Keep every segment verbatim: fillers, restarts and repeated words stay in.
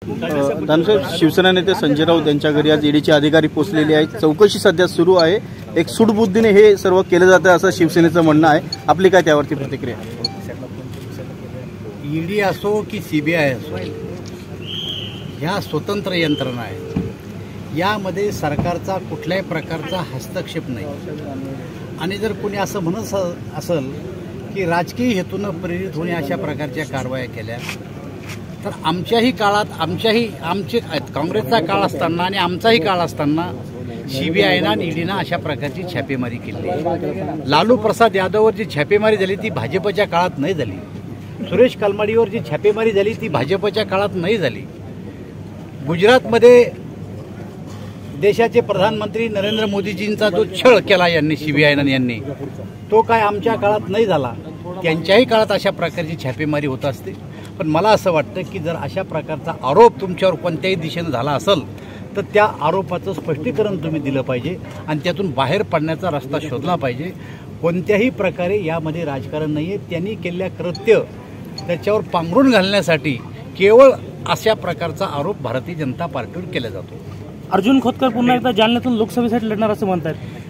दानसाहेब, शिवसेना नेते संजय राऊत यांच्या घरी आज ईडीचे अधिकारी पोहोचलेले आहेत. चौकशी सध्या सुरू आहे. एक सूडबुद्धीने हे सर्व केलं जातं असं शिवसेनेचं म्हणणं आहे. आपली काय त्यावरती प्रतिक्रिया? ईडी असो की सीबीआय असो, ह्या स्वतंत्र यंत्रणा आहेत. यामध्ये सरकारचा कुठल्याही प्रकारचा हस्तक्षेप नाही. आणि जर कोणी असं म्हणत असेल की राजकीय हेतूनं प्रेरित होणे अशा प्रकारच्या कारवाया केल्या, तर आमच्याही काळात आमच्याही आमचे काँग्रेसचा काळ असताना आणि आमचाही काळ असताना सीबीआयना आणि ईडीनं अशा प्रकारची छापेमारी केली. लालू प्रसाद यादववर जी छापेमारी झाली ती भाजपच्या काळात नाही झाली. सुरेश कलमाडीवर जी छापेमारी झाली ती भाजपच्या काळात नाही झाली. गुजरातमध्ये देशाचे प्रधानमंत्री नरेंद्र मोदीजींचा जो छळ केला यांनी सीबीआयनं यांनी, तो काय आमच्या काळात नाही झाला. त्यांच्याही काळात अशा प्रकारची छापेमारी होत असते. पण मला असं वाटतं की जर अशा प्रकारचा आरोप तुमच्यावर कोणत्याही दिशेनं झाला असेल तर त्या आरोपाचं स्पष्टीकरण तुम्ही दिलं पाहिजे आणि त्यातून बाहेर पडण्याचा रस्ता शोधला पाहिजे. कोणत्याही प्रकारे यामध्ये राजकारण नाही आहे. त्यांनी केलेल्या कृत्य त्याच्यावर पांघरून घालण्यासाठी केवळ अशा प्रकारचा आरोप भारतीय जनता पार्टीवर केला जातो. अर्जुन खोतकर पुन्हा एकदा जालन्यातून लोकसभेसाठी लढणार असं म्हणतात.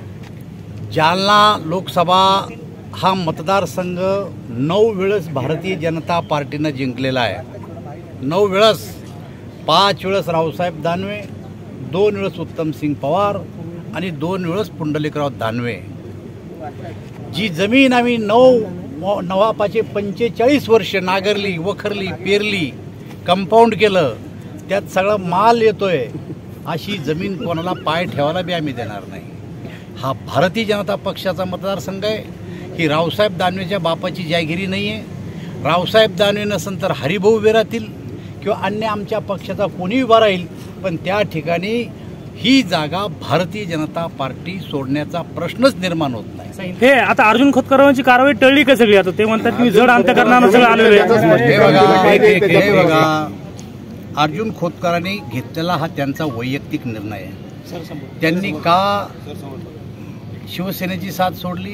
जालना लोकसभा हा मतदारसंघ नऊ वेळेस भारतीय जनता पार्टीनं जिंकलेला आहे. नऊ वेळेस, पाच वेळेस रावसाहेब दानवे, दोन वेळेस उत्तमसिंग पवार आणि दोन वेळेस पुंडलिकराव दानवे. जी जमीन आम्ही नऊ नवापाचे पंचेचाळीस वर्ष नागरली, वखरली, पेरली, कंपाऊंड केलं, त्यात सगळं माल येतोय, अशी जमीन कोणाला पाय ठेवायला बी आम्ही देणार नाही. हा भारतीय जनता पक्षाचा मतदारसंघ आहे. ही रावसाहेब दानवेच्या बापाची जायगिरी नाही आहे. रावसाहेब दानवे नसेल तर हरिभाऊ उभे राहतील किंवा अन्य आमच्या पक्षाचा कोणी उभा राहील, पण त्या ठिकाणी ही जागा भारतीय जनता पार्टी सोडण्याचा प्रश्नच निर्माण होत नाही. हे आता अर्जुन खोतकरांची कारवाई टळली का सगळी? आता ते म्हणतात की जड अंतकरणानं सगळं आलेलं आहे. हे बघा, हे बघा, अर्जुन खोतकरांनी घेतलेला हा त्यांचा वैयक्तिक निर्णय आहे. त्यांनी का शिवसेनेची साथ सोडली,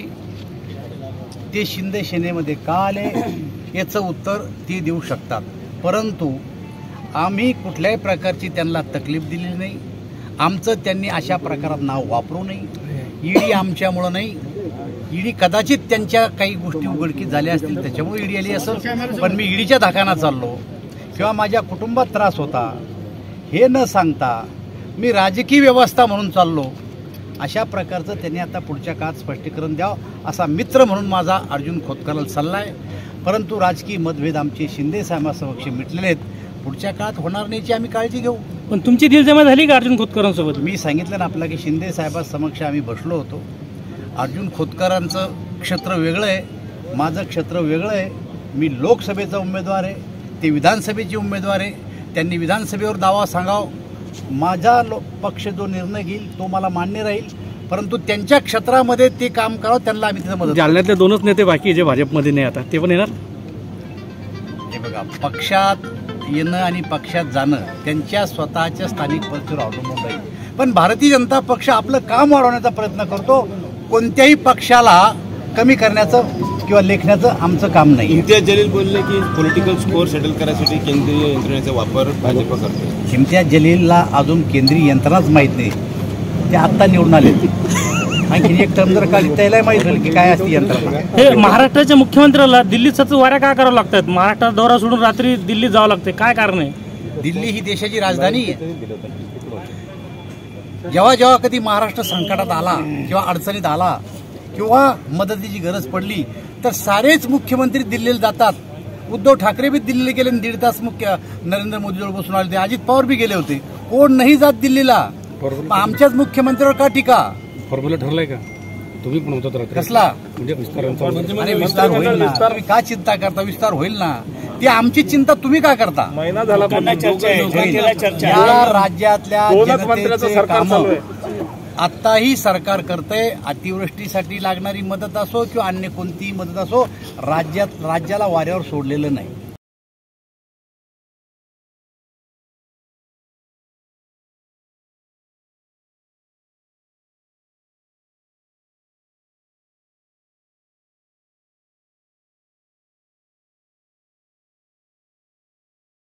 ते शिंदे सेनेमध्ये का आले, याचं उत्तर ते देऊ शकतात. परंतु आम्ही कुठल्याही प्रकारची त्यांना तकलीफ दिलेली नाही. आमचं त्यांनी अशा प्रकारात नाव वापरू नये. ईडी आमच्यामुळं नाही, ईडी कदाचित त्यांच्या काही गोष्टी उघडकीत झाल्या असतील त्याच्यामुळे ईडी आली असेल. पण मी ईडीच्या धाकाना चाललो किंवा माझ्या कुटुंबात त्रास होता हे न सांगता मी राजकीय व्यवस्था म्हणून चाललो, अशा प्रकारचं त्यांनी आता पुढच्या काळात स्पष्टीकरण द्यावं असा मित्र म्हणून माझा अर्जुन खोतकरला सल्ला आहे. परंतु राजकीय मतभेद आमचे शिंदे साहेबांसमक्ष मिटलेले आहेत. पुढच्या काळात होणार नाहीची आम्ही काळजी घेऊ. पण तुमची दिलजमा झाली का अर्जुन खोतकरांसोबत? मी सांगितलं ना आपला की शिंदे साहेबांसमक्ष आम्ही बसलो होतो. अर्जुन खोतकरांचं क्षेत्र वेगळं आहे, माझं क्षेत्र वेगळं आहे. मी लोकसभेचा उमेदवार आहे, ते विधानसभेचे उमेदवार आहे. त्यांनी विधानसभेवर दावा सांगाव. माझा लो पक्ष जो निर्णय घेईल तो मला मान्य राहील, परंतु त्यांच्या क्षेत्रामध्ये ते काम करावं, त्यांना आम्ही तिथं मदत. जालन्यातले दोनच नेते बाकी जे भाजपमध्ये नाही, आता ते पण येणार. हे बघा, पक्षात येणं आणि पक्षात जाणं त्यांच्या स्वतःच्या स्थानिक परिस्थितीवर अवलंबून राहील. पण भारतीय जनता पक्ष आपलं काम वाढवण्याचा प्रयत्न करतो. कोणत्याही पक्षाला कमी करण्याचं किंवा लेखण्याचं आमचं काम नाही. इम्तियाज जलील बोलले की पॉलिटिकल स्कोअर सेटल करण्यासाठी केंद्रीय यंत्रणेचा वापर भाजप करते. इम्तियाज जलीलला अजून केंद्रीय यंत्रणाच माहीत नाही. ते आत्ता निवडून आले. आणखी एक टर्म जर का त्याला माहीत होईल की काय असते यंत्रणा. हे महाराष्ट्राच्या मुख्यमंत्र्याला दिल्लीत सतत वाऱ्या का करावं लागतात? महाराष्ट्रात दौरा सोडून रात्री दिल्लीत जावं लागते, काय कारण आहे? दिल्ली ही देशाची राजधानी आहे. जेव्हा जेव्हा कधी महाराष्ट्र संकटात आला किंवा अडचणीत आला किंवा मदतीची गरज पडली तर सारेच मुख्यमंत्री दिल्लीला जातात. उद्धव ठाकरे बी दिल्लीला गेले, दीड तास मुख्य नरेंद्र मोदीजवळ बसून आले. अजित पवार बी गेले होते. कोण नाही जात दिल्लीला. आमच्याच मुख्यमंत्र्यावर का टीका? फॉर्म्युला ठरलाय का? तुम्ही पण होतात कसला? म्हणजे विस्तारांचा. अरे विस्तार होईल ना, तुम्ही का चिंता करता? विस्तार होईल ना. ती आमची चिंता तुम्ही का करता? महिना झाला या राज्यातल्या जनतेचे कामं आत्ताही सरकार करतंय. अतिवृष्टीसाठी लागणारी मदत असो किंवा अन्य कोणतीही मदत असो, राज्यात राज्याला वाऱ्यावर सोडलेलं नाही.